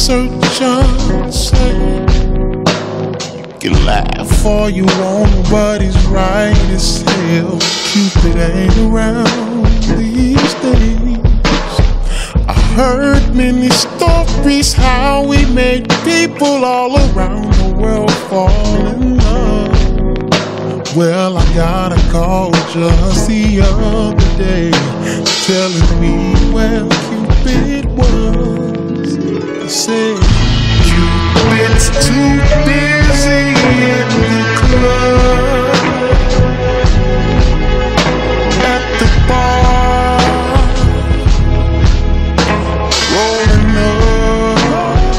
search unsaved. You can laugh all you want, but he's right as hell. Cupid ain't around these days. I heard many stories how we made people all around the world fall in love. Well, I got a call just the other day telling me where Cupid was. He said, Cupid's too busy in the club, at the bar, rolling up.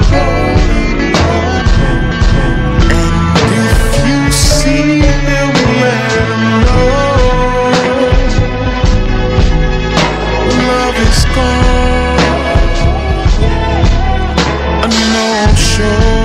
And if you see him, let him know love is gone. A no-show.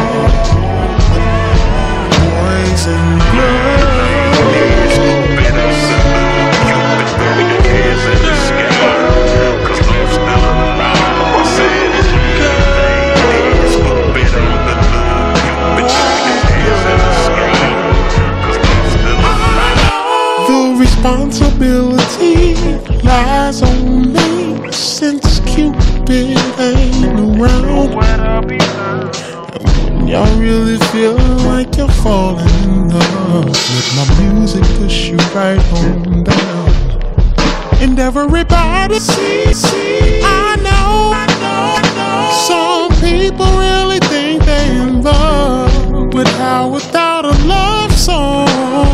Responsibility lies on me since Cupid ain't around. And when y'all really feel like you're falling in love, let my music push you right on down. And everybody see, I know some people really think they're in love with how without a love song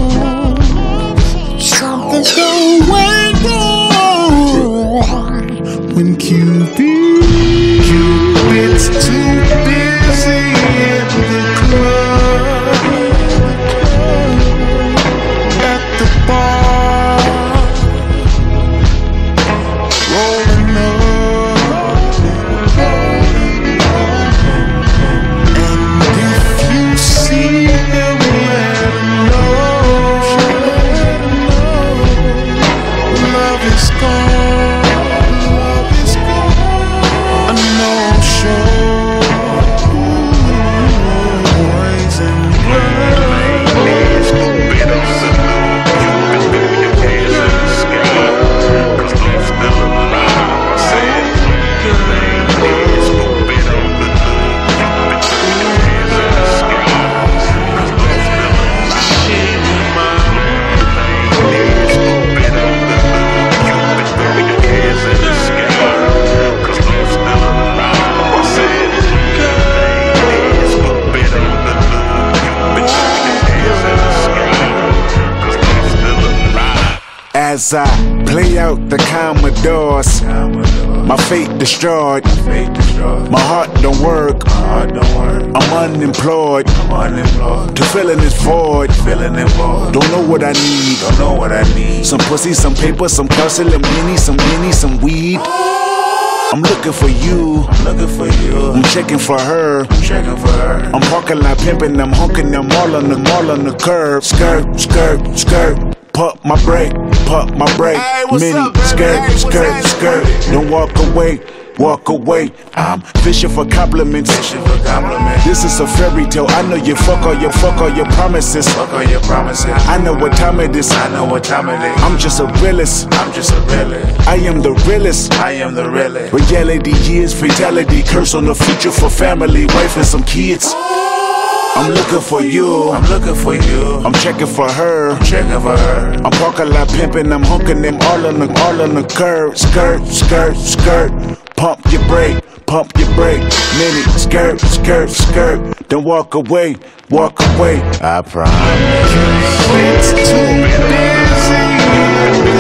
something's going on when Cupid's too busy in the club, at the bar, rolling up. And if you see him, let him know love is gone. A no-show. Boys and girls. As I play out the Commodores, my fate destroyed. My heart don't work. I'm unemployed. To filling this void. Don't know what I need. Some pussy, some paper, some calcium, some guinea, some weed. I'm looking for you. I'm checking for her. I'm parking lot pimping. I'm honking them all on the curb. Skirt. Pump my brake. Hey, Mini up, skirt. Don't walk away. I'm fishing for compliments. This is a fairy tale. I know you fuck all your promises. I know what time it is. I'm just a realist. I am the realest. Reality is fatality. Curse on the future for family, wife and some kids. I'm looking for you. I'm checking for her. I'm parking lot pimping. I'm honking them all on the curb. Skirt. Pump your brake. Mini skirt. Don't walk away. I promise. It's too busy.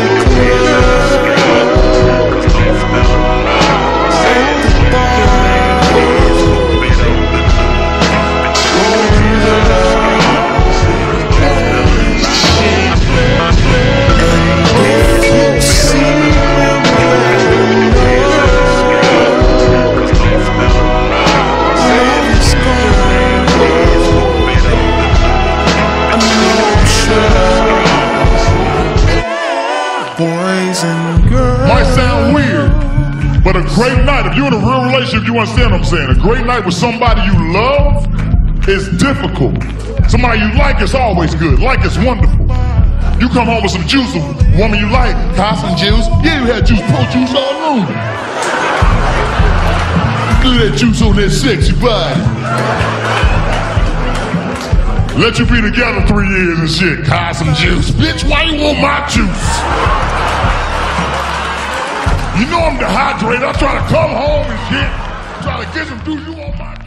you understand what I'm saying? A great night with somebody you love is difficult. Somebody you like is always good. Like is wonderful. You come home with some juice, a woman you like, got some juice. Yeah, you had juice, pull juice all room. Look at that juice on that sexy body. Let you be together 3 years and shit. Got some juice. Bitch, why you want my juice? You know I'm dehydrated. I try to come home and shit. Try to get some juice. You want my juice?